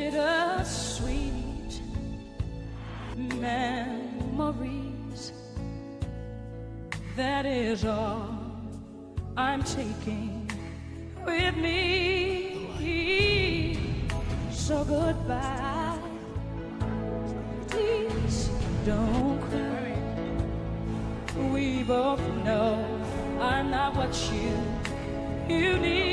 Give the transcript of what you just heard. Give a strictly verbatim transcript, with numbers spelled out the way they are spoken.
bittersweet memories. That is all I'm taking with me. So goodbye. Please don't cry. We both know I'm not what you you need.